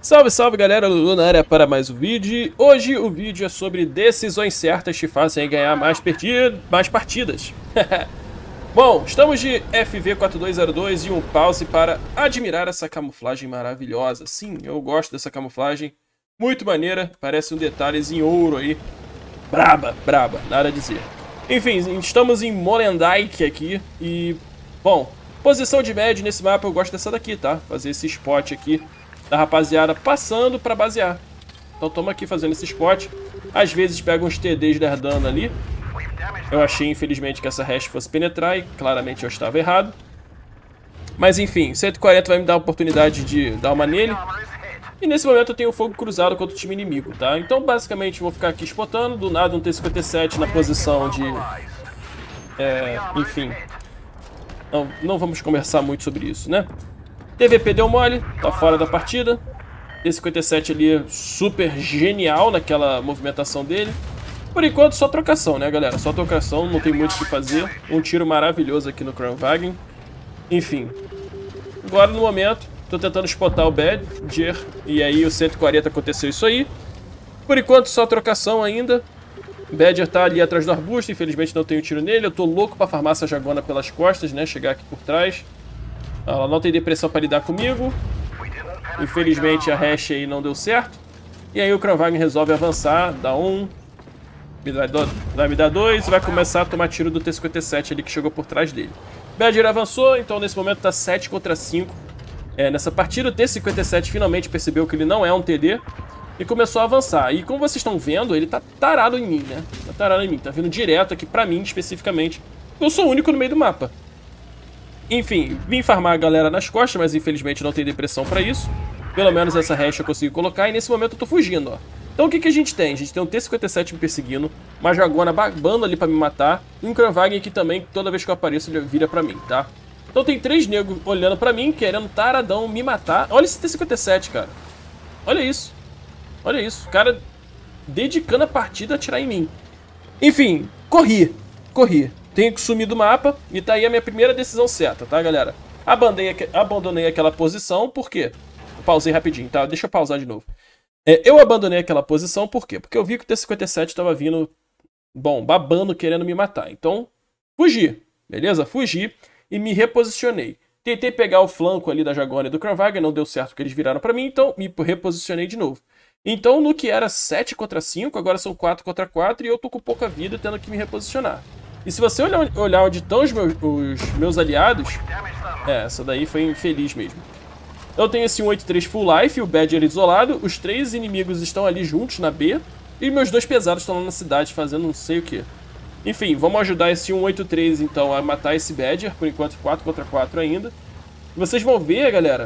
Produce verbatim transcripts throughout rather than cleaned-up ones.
Salve, salve galera, Lulu na área para mais um vídeo. Hoje o vídeo é sobre decisões certas que fazem ganhar mais, mais partidas. Bom, estamos de F V quatro dois zero dois e um pause para admirar essa camuflagem maravilhosa. Sim, eu gosto dessa camuflagem, muito maneira, parece um detalhes em ouro aí. Braba, braba, nada a dizer. Enfim, estamos em Molendyke aqui e, bom, posição de médio nesse mapa eu gosto dessa daqui, tá? Fazer esse spot aqui da rapaziada passando pra basear. Então estamos aqui fazendo esse spot. Às vezes pega uns T Ds lerdando ali. Eu achei infelizmente que essa hash fosse penetrar e claramente eu estava errado. Mas enfim, cento e quarenta vai me dar a oportunidade de dar uma nele. E nesse momento eu tenho fogo cruzado contra o time inimigo, tá? Então basicamente eu vou ficar aqui spotando. Do nada um T cinquenta e sete na posição de... É, enfim. Não, não vamos conversar muito sobre isso, né? T V P deu mole, tá fora da partida. T cinquenta e sete ali super genial naquela movimentação dele. Por enquanto só trocação, né galera? Só trocação, não tem muito o que fazer. Um tiro maravilhoso aqui no Kranvagn. Enfim. Agora no momento, tô tentando spotar o Badger. E aí o cento e quarenta aconteceu isso aí. Por enquanto só trocação ainda. O Badger tá ali atrás do arbusto, infelizmente não tenho tiro nele. Eu tô louco pra farmar essa Jagona pelas costas, né? Chegar aqui por trás. Ela não tem depressão para lidar comigo. Infelizmente a hash aí não deu certo. E aí o Kranvagn resolve avançar. Dá um. Me dá, dá, me dá dois. E vai começar a tomar tiro do T cinquenta e sete ali que chegou por trás dele. Badger avançou. Então nesse momento tá sete contra cinco. É, nessa partida o T cinquenta e sete finalmente percebeu que ele não é um T D. E começou a avançar. E como vocês estão vendo, ele tá tarado em mim, né? Tá tarado em mim. Tá vindo direto aqui pra mim especificamente. Eu sou o único no meio do mapa. Enfim, vim farmar a galera nas costas, mas infelizmente não tem depressão pra isso. Pelo menos essa hash eu consigo colocar e nesse momento eu tô fugindo, ó. Então o que que a gente tem? A gente tem um T cinquenta e sete me perseguindo, uma Jagona babando ali pra me matar, e um Kranvagn aqui também, toda vez que eu apareço ele vira pra mim, tá? Então tem três negros olhando pra mim, querendo taradão me matar. Olha esse T cinquenta e sete, cara. Olha isso. Olha isso. O cara dedicando a partida a atirar em mim. Enfim, corri. Corri. Tenho que sumir do mapa e tá aí a minha primeira decisão certa, tá, galera? Abandonei, abandonei aquela posição, por quê? Eu pausei rapidinho, tá? Deixa eu pausar de novo. É, eu abandonei aquela posição, por quê? Porque eu vi que o T cinquenta e sete tava vindo, bom, babando, querendo me matar. Então, fugi, beleza? Fugi e me reposicionei. Tentei pegar o flanco ali da Jagona e do Kranvagn, não deu certo porque eles viraram pra mim, então me reposicionei de novo. Então, no que era sete contra cinco, agora são quatro contra quatro e eu tô com pouca vida tendo que me reposicionar. E se você olhar, olhar onde estão os meus, os meus aliados... É, essa daí foi infeliz mesmo. Eu tenho esse um oito três full life, o Badger isolado. Os três inimigos estão ali juntos na B. E meus dois pesados estão lá na cidade fazendo não sei o que. Enfim, vamos ajudar esse um oito três então a matar esse Badger. Por enquanto quatro contra quatro ainda. E vocês vão ver, galera,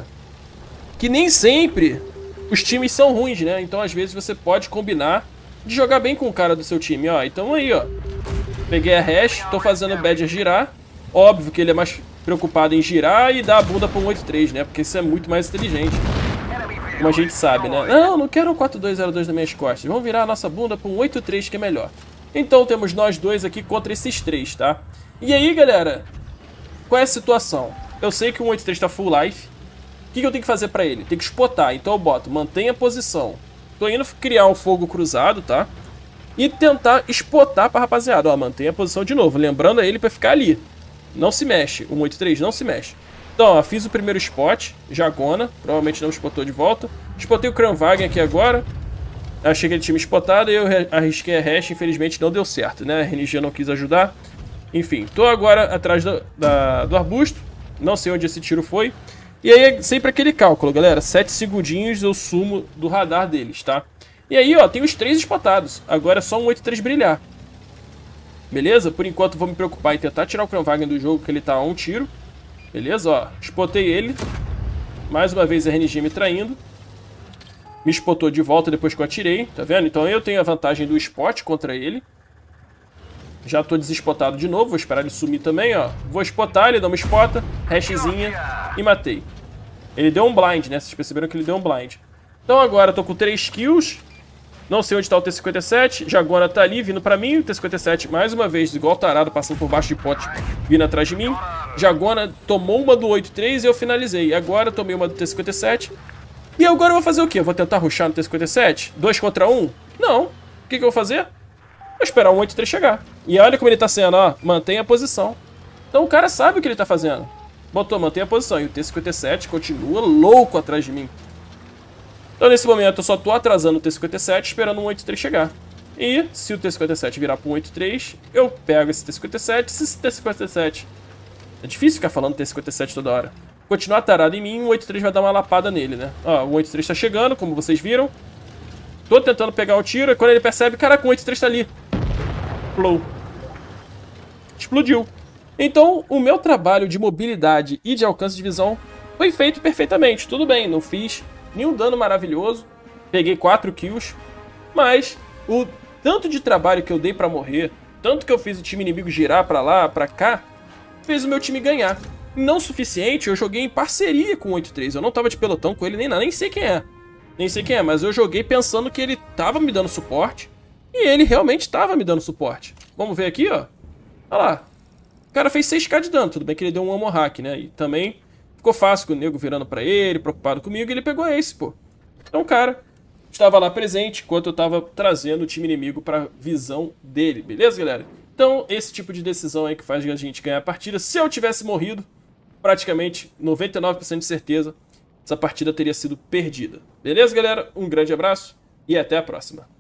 que nem sempre os times são ruins, né? Então às vezes você pode combinar de jogar bem com o cara do seu time. Ó, então aí, ó. Peguei a hash, tô fazendo o Badger girar. Óbvio que ele é mais preocupado em girar e dar a bunda pro um oito três, né? Porque isso é muito mais inteligente. Como a gente sabe, né? Não, não quero um quatro dois zero dois nas minhas costas. Vamos virar a nossa bunda pro um oito três que é melhor. Então temos nós dois aqui contra esses três, tá? E aí, galera, qual é a situação? Eu sei que o um oito três tá full life. O que, que eu tenho que fazer pra ele? Tem que spotar. Então eu boto, mantenha a posição. Tô indo criar um fogo cruzado, tá? E tentar spotar pra rapaziada. Ó, mantenha a posição de novo. Lembrando a ele pra ficar ali. Não se mexe. O um oito três não se mexe. Então, ó, fiz o primeiro spot. Jagona. Provavelmente não spotou de volta. Spotei o Kranvagn aqui agora. Achei que ele tinha me spotado e eu arrisquei a hash. Infelizmente não deu certo, né? A R N G não quis ajudar. Enfim, tô agora atrás do, da, do arbusto. Não sei onde esse tiro foi. E aí é sempre aquele cálculo, galera. sete segundinhos eu sumo do radar deles, tá? E aí, ó, tem os três spotados. Agora é só um oito três brilhar. Beleza? Por enquanto vou me preocupar em tentar tirar o Kranvagn do jogo, que ele tá a um tiro. Beleza? Ó, spotei ele. Mais uma vez a R N G me traindo. Me spotou de volta depois que eu atirei, tá vendo? Então eu tenho a vantagem do spot contra ele. Já tô desespotado de novo, vou esperar ele sumir também, ó. Vou spotar, ele dá uma spota, hashzinha e matei. Ele deu um blind, né? Vocês perceberam que ele deu um blind. Então agora eu tô com três kills. Não sei onde tá o T cinquenta e sete. Jagona tá ali, vindo pra mim. O T cinquenta e sete, mais uma vez, igual tarado, passando por baixo de pote, vindo atrás de mim. Jagona tomou uma do oito três e eu finalizei. Agora eu tomei uma do T cinquenta e sete. E agora eu vou fazer o quê? Eu vou tentar rushar no T cinquenta e sete? dois contra um? Não. O que, que eu vou fazer? Vou esperar o oito três chegar. E olha como ele tá sendo, ó. Mantém a posição. Então o cara sabe o que ele tá fazendo. Botou, mantém a posição. E o T cinquenta e sete continua louco atrás de mim. Então nesse momento eu só tô atrasando o T cinquenta e sete, esperando o oito três chegar. E se o T cinquenta e sete virar pro oito três, eu pego esse T cinquenta e sete. Se esse T cinquenta e sete... É difícil ficar falando T cinquenta e sete toda hora. Continuar tarado em mim, o oito três vai dar uma lapada nele, né? Ó, o oito três tá chegando, como vocês viram. Tô tentando pegar o tiro, e quando ele percebe, caraca, o oito três tá ali. Plou. Explodiu. Então, o meu trabalho de mobilidade e de alcance de visão foi feito perfeitamente. Tudo bem, não fiz nenhum dano maravilhoso. Peguei quatro kills. Mas o tanto de trabalho que eu dei pra morrer, tanto que eu fiz o time inimigo girar pra lá, pra cá, fez o meu time ganhar. Não suficiente, eu joguei em parceria com o oito três. Eu não tava de pelotão com ele nem nada, nem sei quem é. Nem sei quem é, mas eu joguei pensando que ele tava me dando suporte. E ele realmente tava me dando suporte. Vamos ver aqui, ó. Olha lá. O cara fez seis K de dano. Tudo bem que ele deu um ammo hack, né? E também ficou fácil com o nego virando pra ele, preocupado comigo, e ele pegou esse, pô. Então o cara estava lá presente enquanto eu tava trazendo o time inimigo pra visão dele. Beleza, galera? Então esse tipo de decisão aí que faz a gente ganhar a partida. Se eu tivesse morrido, praticamente noventa e nove por cento de certeza, essa partida teria sido perdida. Beleza, galera? Um grande abraço e até a próxima.